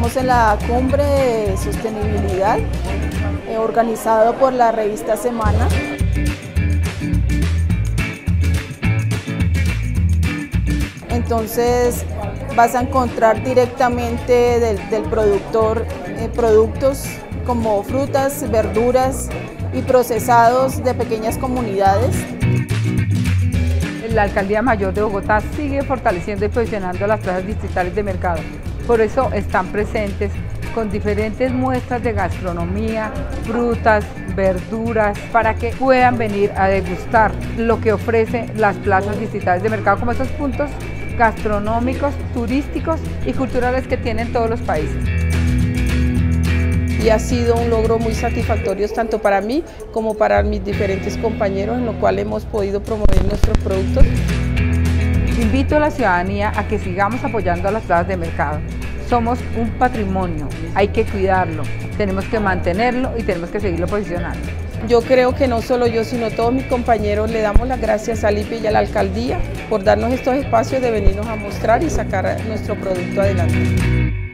Estamos en la cumbre de sostenibilidad organizado por la revista Semana. Entonces vas a encontrar directamente del productor productos como frutas, verduras y procesados de pequeñas comunidades. La Alcaldía Mayor de Bogotá sigue fortaleciendo y posicionando las plazas distritales de mercado. Por eso están presentes con diferentes muestras de gastronomía, frutas, verduras, para que puedan venir a degustar lo que ofrecen las plazas distritales de mercado, como esos puntos gastronómicos, turísticos y culturales que tienen todos los países. Y ha sido un logro muy satisfactorio tanto para mí como para mis diferentes compañeros, en lo cual hemos podido promover nuestros productos. Invito a la ciudadanía a que sigamos apoyando a las plazas de mercado. Somos un patrimonio, hay que cuidarlo, tenemos que mantenerlo y tenemos que seguirlo posicionando. Yo creo que no solo yo, sino todos mis compañeros le damos las gracias a Lipi y a la Alcaldía por darnos estos espacios de venirnos a mostrar y sacar nuestro producto adelante.